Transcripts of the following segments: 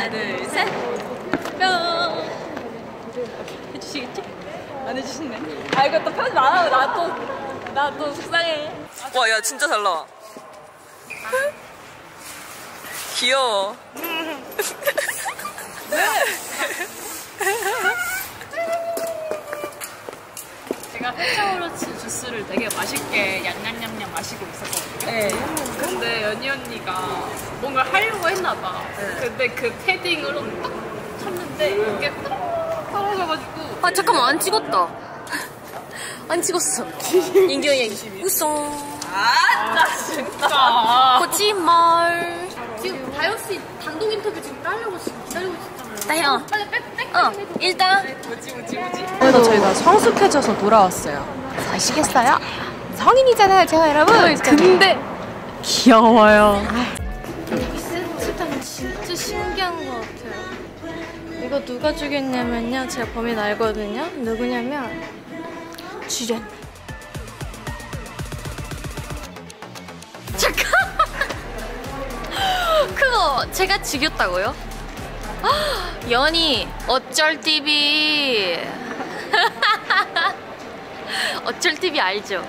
하나, 둘, 셋. 뿅. 해주시겠지? 안 해주시네. 아, 이거 또 편집 안 하고 나 또 속상해. 와, 야, 진짜 잘 나와. 귀여워. 제가 페차오르츠 주스를 되게 맛있게 냠냠냠냠 마시고 있었거든요. 네. 근데 연희 언니가 뭔가 하려고 했나봐. 네. 근데 그 패딩으로 딱 쳤는데 그게 딱 떨어져가지고. 아 잠깐만 안 찍었다. 안 찍었어. 인기언니 웃어. 나 진짜. 거짓말. 지금 다효씨 단독 인터뷰 지금 따려고 지금 기다리고 있었잖아요. 다효. 빨리 빽 일단 그래도 저희가 성숙해져서 돌아왔어요. 아시겠어요? 성인이잖아요, 제가 여러분. 근데 귀여워요. 이 세트장 진짜 신기한 것 같아요. 이거 누가 죽였냐면요, 제가 범인 알거든요. 누구냐면 주련. 잠깐. 그거 제가 죽였다고요? 연희 어쩔 TV. 어쩔 TV 알죠?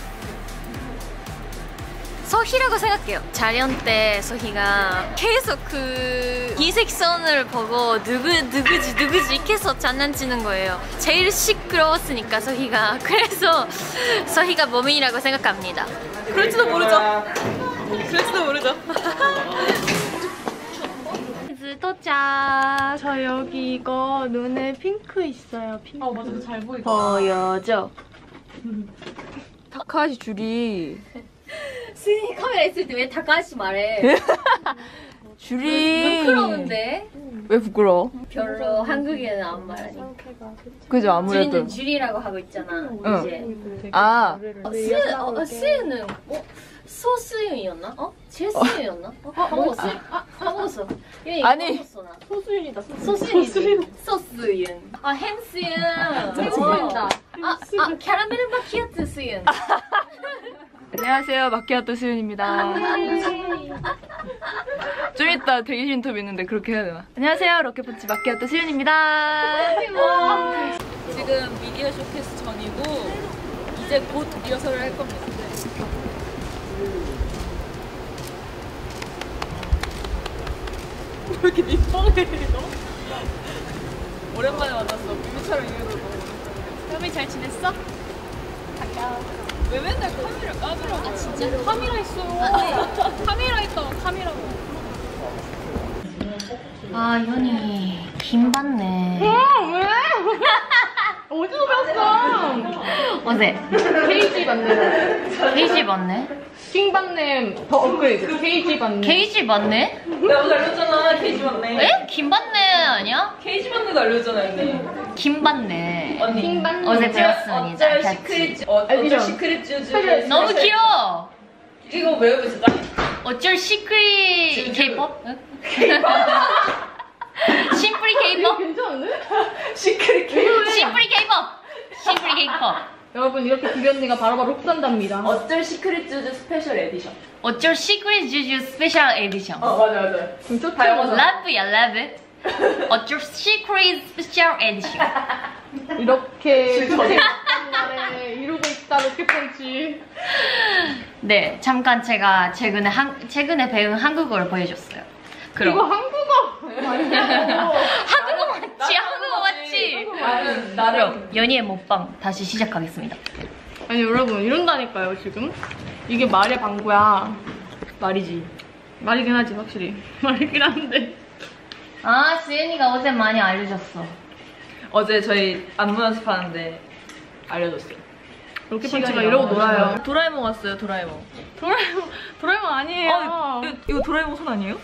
서희라고 생각해요. 자연 때 서희가 계속 그 이색선을 보고 누구지 계속 장난치는 거예요. 제일 시끄러웠으니까 서희가. 그래서 서희가 범인이라고 생각합니다. 그럴지도 모르죠. 그럴지도 모르죠. 도착. 저 여기 이거 눈에 핑크 있어요. 핑크. 아 맞아, 잘 보이다. 보여줘. 타카시 줄이 스니 카메라 있을 때 왜 다카시 말해? 줄이 부끄러운데? 왜 부끄러워? 별로 한국에는 안 말하니. 그죠, 아무래도. 주인은 줄이라고 하고 있잖아. 이제. 아, 스유는 소스윤이었나? 제스윤이었나? 까먹었어. 까먹었어. 아니. 소스윤이다. 소스윤. 소스윤. 햄스윤. 보인다. 캐러멜 마키아토 스윤. 안녕하세요, 마키아토 수윤입니다. 좀 이따 대기실 인터뷰 있는데 그렇게 해야 되나? 안녕하세요, 로켓펀치 마키아토 수윤입니다. 지금 미디어 쇼케이스 전이고 이제 곧 리허설을 할 겁니다. 왜 이렇게 민망해 너? 오랜만에 만났어. 뮤비처럼 이러고. 뼈미 잘 지냈어? 왜 맨날 카메라 까더라고요. 진짜? 카메라 있어. 카메라 있다. 카메라고. 아, 연희 김 받네. 어디서 배웠어? 어제 KG 받네. 케이지 받네? 킹받네 더 업그레이드. KG 받네. 케이지 받네? 내가 어제 알려줬잖아. 케이지 맞네. 에? 김 받네 아니야? 케이지 맞네도 알려줬잖아 언니. 김 받네. 언니. 킹받네. 어제 배웠습니다. 어쩔 같이. 시크릿 어쩔 시크릿 쭈쭈. 너무 귀여워. 이거 외우면 진짜. 어쩔 시크릿 K-pop? 심플리 K-pop? 괜찮은데? 시크릿 케이크. 심플리 K-pop. 심플리 K-pop. 여러분 이렇게 주변 언니가 바로바로 훅산답니다. 어쩔 시크릿 쭈쭈 스페셜 에디션. 어쩔 시크릿 주주 스페셜 에디션. 맞아. 좋죠? 러브야 러브. 어쩔 시크릿 스페셜 에디션. 이렇게 날에 이루고 있다 로켓펀치. 네, 잠깐 제가 최근에 배운 한국어를 보여줬어요. 그럼 이거 한국어 한국어 맞지? 한국어 맞지? 그럼 연희의 먹방 다시 시작하겠습니다. 아니 여러분 이런다니까요 지금. 이게 말의 방구야. 말이지. 말이긴 하지 확실히. 말이긴 한데. 아, 수연이가 어제 많이 알려줬어. 어제 저희 안무 연습하는데 알려줬어요. 로켓펀치가 이러고 놀아요. 도라에몽 왔어요, 도라에몽. 도라에몽 아니에요. 이거 도라에몽 손 아니에요?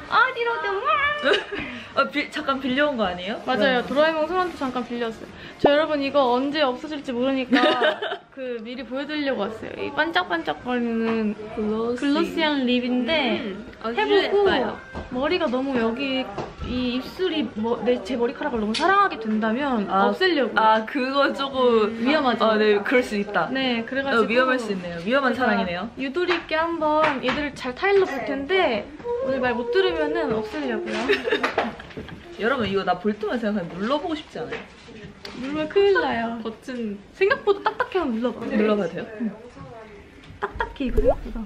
잠깐 빌려온 거 아니에요? 맞아요. 도라에몽 손한테 잠깐 빌렸어요. 저 여러분 이거 언제 없어질지 모르니까 그 미리 보여드리려고 왔어요. 이 반짝반짝거리는 글로시한 립인데 해보고 머리가 너무 여기 이 입술이 제 머리카락을 너무 사랑하게 된다면 없애려고. 아 그거 조금 위험하죠. 네 그럴 수 있다. 네, 그래가지고 위험할 수 있네요. 위험한 사랑이네요. 유도리 있게 한번 얘들을 잘 타일러 볼 텐데 오늘 말 못 들으면은 없애려고요. 여러분 이거 나 볼트만 생각하면 눌러보고 싶지 않아요? 누르면 큰일 나요. 버튼 생각보다 딱딱해. 한번 눌러봐. 눌러봐도 돼요? 딱딱해 이거 생각보다.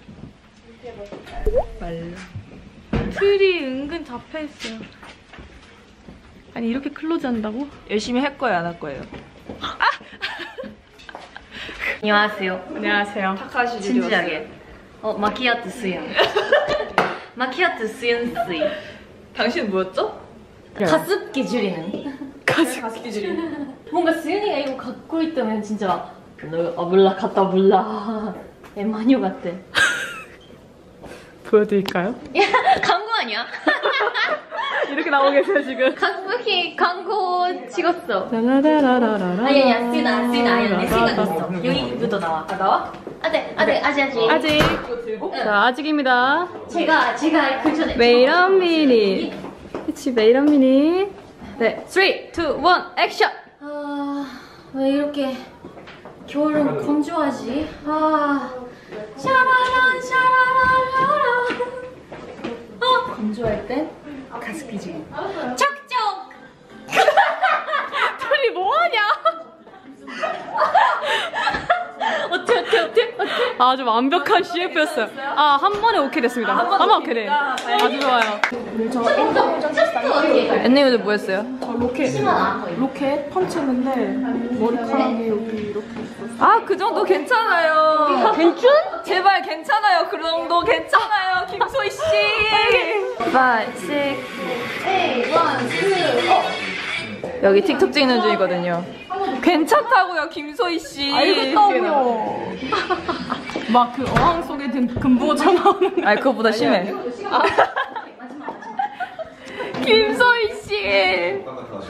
말라. 틀이 은근 잡혀있어요. 아니 이렇게 클로즈 한다고? 열심히 할 거예요, 안 할 거예요? 안녕하세요. 안녕하세요. 타카시 진지하게. 마키아토 수연. 마키아토 수연스이. 당신 뭐였죠? 가습기 줄이는. 가습기 줄이는. 뭔가 수연이가 이거 갖고 있다면 진짜 너 몰라 갔다 몰라. 마녀 같아. 보여드릴까요? 광고 아니야? 이렇게 나오고 계세요 지금. 가습기 광고 찍었어. 라라라라라라. 아니야, 쓰나 아니야. 내 생각했어. 여기부터 나와. 나와? 아직. 아직. 자, 아직입니다. 제가 그 전에. Wait a minute. 그치, wait a minute. 네, 3, 2, 1, 액션! 왜 이렇게 겨울은 건조하지? 샤라란 건조할 땐 가습기 중. 척척. 둘이 뭐하냐? 어때? 아주 완벽한 CF였어요. 한 번에 오케이 됐습니다. 한 번에 오케이 돼. 아주 좋아요. 엔님들 뭐 했어요? 로켓 펀치했는데 머리카락이 여기 이렇게 아, 그 정도 괜찮아요. 괜찮? 제발 괜찮아요. 그 정도 괜찮아요. 김소희 씨. 5, 6. 여기 틱톡 찍는 중이거든요. 괜찮다고요, 김소희 씨. 알겠다고요. 막 그 어항 속에 든 금붕어처럼 나오는 거. 아니, 그거보다 심해. 김소희 씨.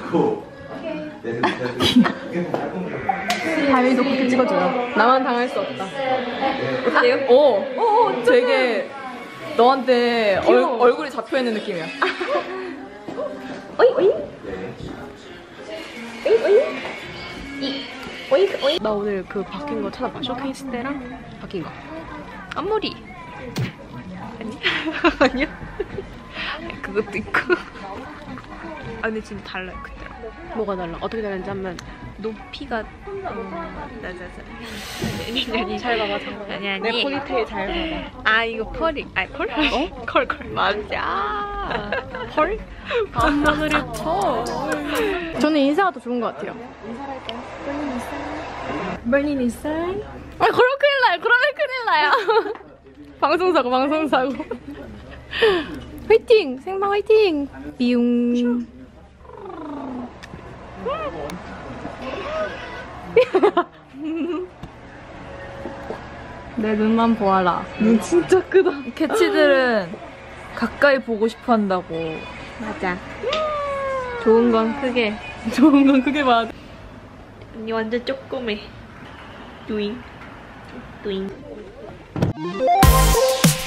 다미도 그렇게 찍어줘요. 나만 당할 수 없다. 어때요? 오, 되게 너한테 얼굴이 잡혀있는 느낌이야. 나 오늘 그 바뀐 거 찾아봐. 쇼케이스 때랑 바뀐 거. 앞머리. 아니야? 그것도 있고. 근데 지금 달라요 그때랑. 뭐가 달라? 어떻게 다른지 한번. 높이가 잘 봐봐. 아니 내 포니테일 잘 봐봐. 이거 펄이 펄? 컬 맞아. 펄? 앞머리를 펄. 저는 인사가 더 좋은 것 같아요. 인사할까요? 벌린 인사이. 그럼 큰일 나요. 그러면 큰일 나요. 방송사고. 화이팅! 생방 화이팅! 삐용. 내 눈만 보아라. 눈 진짜 크다. 캐치들은 가까이 보고 싶어 한다고. 맞아. 좋은 건 크게 봐야 돼. 언니 완전 쪼꼬매. 뚜잉.